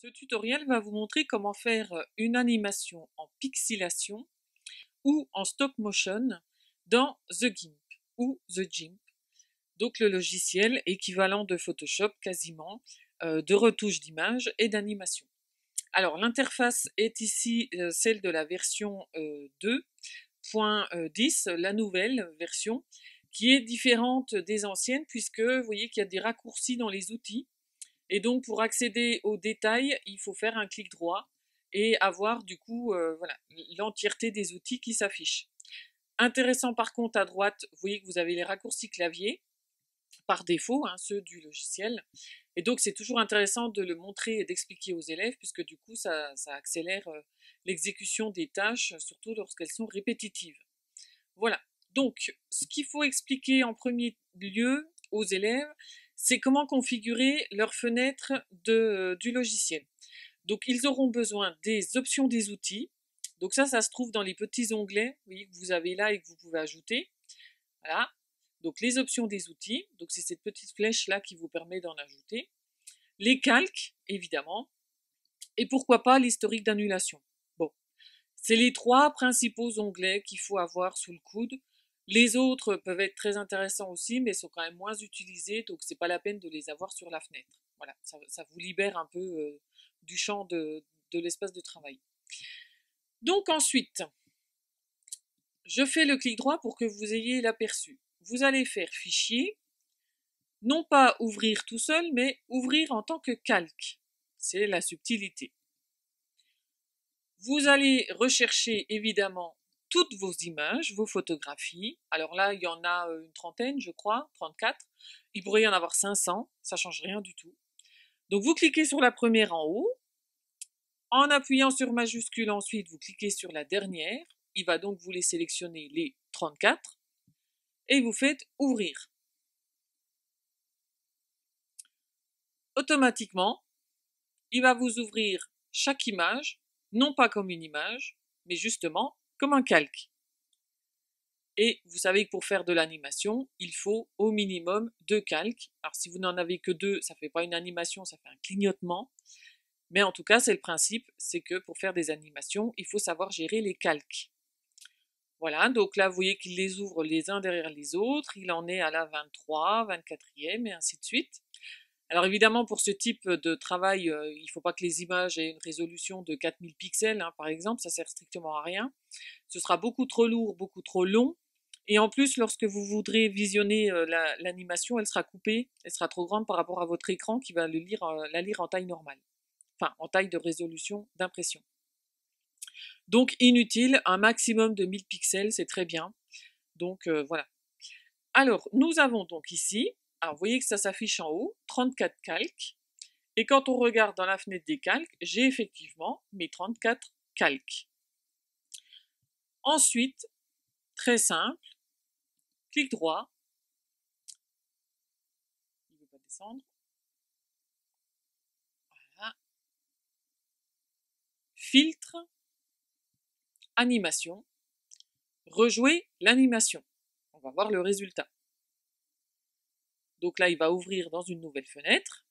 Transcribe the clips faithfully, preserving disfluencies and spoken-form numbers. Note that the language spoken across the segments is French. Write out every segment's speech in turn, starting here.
Ce tutoriel va vous montrer comment faire une animation en pixelation ou en stop motion dans The GIMP ou The GIMP, donc le logiciel équivalent de Photoshop quasiment, euh, de retouche d'image et d'animation. Alors l'interface est ici euh, celle de la version euh, deux point dix, la nouvelle version, qui est différente des anciennes puisque vous voyez qu'il y a des raccourcis dans les outils. Et donc, pour accéder aux détails, il faut faire un clic droit et avoir du coup euh, voilà, l'entièreté des outils qui s'affichent. Intéressant par contre, à droite, vous voyez que vous avez les raccourcis clavier, par défaut, hein, ceux du logiciel. Et donc, c'est toujours intéressant de le montrer et d'expliquer aux élèves, puisque du coup, ça, ça accélère euh, l'exécution des tâches, surtout lorsqu'elles sont répétitives. Voilà. Donc, ce qu'il faut expliquer en premier lieu aux élèves, c'est comment configurer leur fenêtre de, du logiciel. Donc, ils auront besoin des options des outils. Donc ça, ça se trouve dans les petits onglets, vous voyez, que vous avez là et que vous pouvez ajouter. Voilà. Donc, les options des outils. Donc, c'est cette petite flèche-là qui vous permet d'en ajouter. Les calques, évidemment. Et pourquoi pas l'historique d'annulation. Bon. C'est les trois principaux onglets qu'il faut avoir sous le coude. Les autres peuvent être très intéressants aussi, mais sont quand même moins utilisés, donc c'est pas la peine de les avoir sur la fenêtre. Voilà, ça, ça vous libère un peu euh, du champ de, de l'espace de travail. Donc ensuite, je fais le clic droit pour que vous ayez l'aperçu. Vous allez faire Fichier, non pas ouvrir tout seul, mais ouvrir en tant que calque. C'est la subtilité. Vous allez rechercher évidemment toutes vos images, vos photographies. Alors là, il y en a une trentaine, je crois, trente-quatre. Il pourrait y en avoir cinq cents, ça change rien du tout. Donc vous cliquez sur la première en haut. En appuyant sur majuscule ensuite, vous cliquez sur la dernière. Il va donc vous les sélectionner les trente-quatre. Et vous faites ouvrir. Automatiquement, il va vous ouvrir chaque image, non pas comme une image, mais justement comme un calque. Et vous savez que pour faire de l'animation, il faut au minimum deux calques. Alors si vous n'en avez que deux, ça ne fait pas une animation, ça fait un clignotement. Mais en tout cas, c'est le principe, c'est que pour faire des animations, il faut savoir gérer les calques. Voilà, donc là, vous voyez qu'il les ouvre les uns derrière les autres. Il en est à la vingt-trois, vingt-quatrième et ainsi de suite. Alors évidemment, pour ce type de travail, euh, il ne faut pas que les images aient une résolution de quatre mille pixels, hein, par exemple, ça sert strictement à rien. Ce sera beaucoup trop lourd, beaucoup trop long. Et en plus, lorsque vous voudrez visionner euh, l'animation, la, elle sera coupée, elle sera trop grande par rapport à votre écran qui va le lire, euh, la lire en taille normale. Enfin, en taille de résolution d'impression. Donc inutile, un maximum de mille pixels, c'est très bien. Donc euh, voilà. Alors, nous avons donc ici, alors vous voyez que ça s'affiche en haut, trente-quatre calques. Et quand on regarde dans la fenêtre des calques, j'ai effectivement mes trente-quatre calques. Ensuite, très simple, clic droit, il ne veut pas descendre, voilà, filtre, animation, rejouer l'animation. On va voir le résultat. Donc là, il va ouvrir dans une nouvelle fenêtre.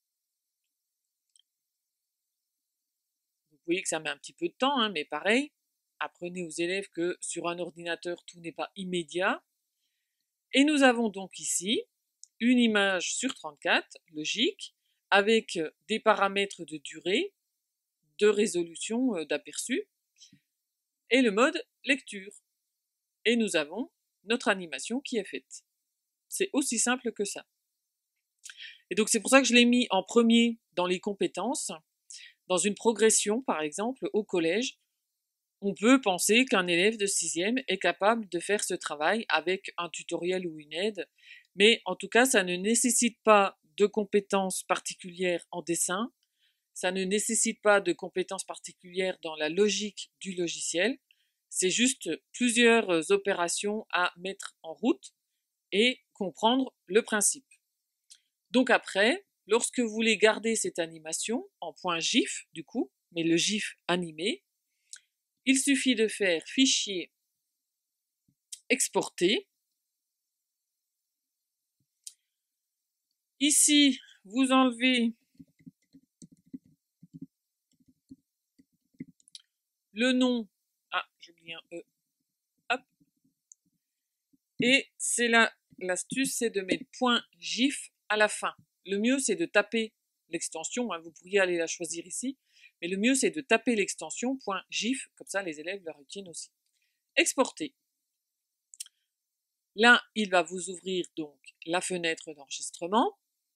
Vous voyez que ça met un petit peu de temps, hein, mais pareil, apprenez aux élèves que sur un ordinateur, tout n'est pas immédiat. Et nous avons donc ici une image sur trente-quatre, logique, avec des paramètres de durée, de résolution, d'aperçu, et le mode lecture. Et nous avons notre animation qui est faite. C'est aussi simple que ça. Et donc c'est pour ça que je l'ai mis en premier dans les compétences. Dans une progression, par exemple, au collège, on peut penser qu'un élève de sixième est capable de faire ce travail avec un tutoriel ou une aide, mais en tout cas, ça ne nécessite pas de compétences particulières en dessin, ça ne nécessite pas de compétences particulières dans la logique du logiciel, c'est juste plusieurs opérations à mettre en route et comprendre le principe. Donc après, lorsque vous voulez garder cette animation en point GIF, du coup, mais le GIF animé, il suffit de faire Fichier, Exporter. Ici, vous enlevez le nom, ah, j'oublie un E, hop, et c'est là, l'astuce, c'est de mettre point .gif à la fin. Le mieux, c'est de taper l'extension, hein, vous pourriez aller la choisir ici, mais le mieux, c'est de taper l'extension .gif, comme ça les élèves la retiennent aussi. Exporter. Là, il va vous ouvrir donc la fenêtre d'enregistrement.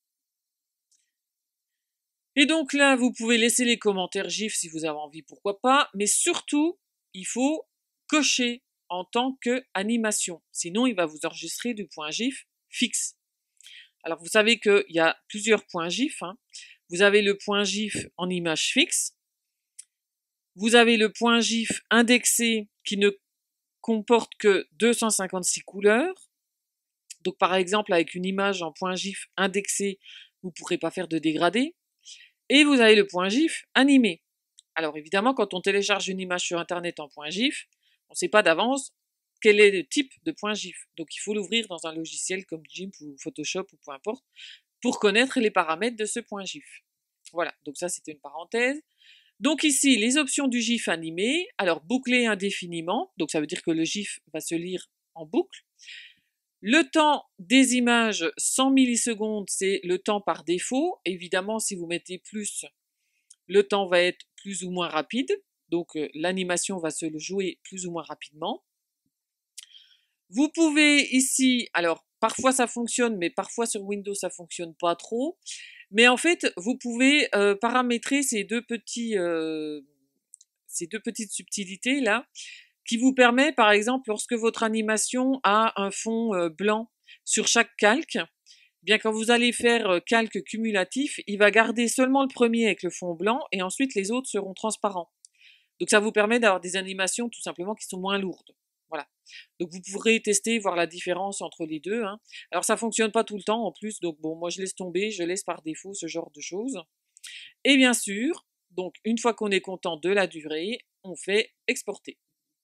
Et donc là, vous pouvez laisser les commentaires GIF si vous avez envie, pourquoi pas, mais surtout, il faut cocher en tant qu'animation. Sinon, il va vous enregistrer du point GIF fixe. Alors, vous savez qu'il y a plusieurs points GIF. Hein. Vous avez le point GIF en image fixe. Vous avez le point GIF indexé qui ne comporte que deux cent cinquante-six couleurs. Donc, par exemple, avec une image en point GIF indexé, vous ne pourrez pas faire de dégradé. Et vous avez le point GIF animé. Alors évidemment, quand on télécharge une image sur Internet en point GIF, on ne sait pas d'avance quel est le type de point GIF. Donc il faut l'ouvrir dans un logiciel comme GIMP ou Photoshop ou peu importe, pour connaître les paramètres de ce point GIF. Voilà, donc ça c'était une parenthèse. Donc ici, les options du GIF animé, alors boucler indéfiniment, donc ça veut dire que le GIF va se lire en boucle. Le temps des images, cent millisecondes, c'est le temps par défaut. Évidemment, si vous mettez plus, le temps va être plus ou moins rapide. Donc, euh, l'animation va se jouer plus ou moins rapidement. Vous pouvez ici, alors, parfois ça fonctionne, mais parfois sur Windows ça fonctionne pas trop. Mais en fait, vous pouvez euh, paramétrer ces deux petits, euh, ces deux petites subtilités là, qui vous permet, par exemple, lorsque votre animation a un fond euh, blanc sur chaque calque, bien quand vous allez faire euh, calque cumulatif, il va garder seulement le premier avec le fond blanc et ensuite les autres seront transparents. Donc ça vous permet d'avoir des animations tout simplement qui sont moins lourdes. Voilà. Donc vous pourrez tester, voir la différence entre les deux. Hein. Alors ça fonctionne pas tout le temps en plus, donc bon, moi je laisse tomber, je laisse par défaut ce genre de choses. Et bien sûr, donc une fois qu'on est content de la durée, on fait exporter.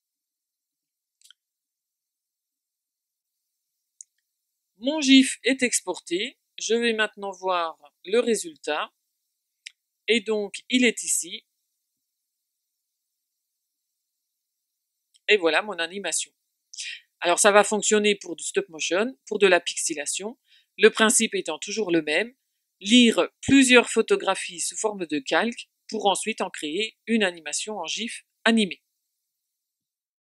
Mon GIF est exporté. Je vais maintenant voir le résultat. Et donc, il est ici. Et voilà mon animation. Alors, ça va fonctionner pour du stop motion, pour de la pixelation. Le principe étant toujours le même. Lire plusieurs photographies sous forme de calque pour ensuite en créer une animation en GIF animé.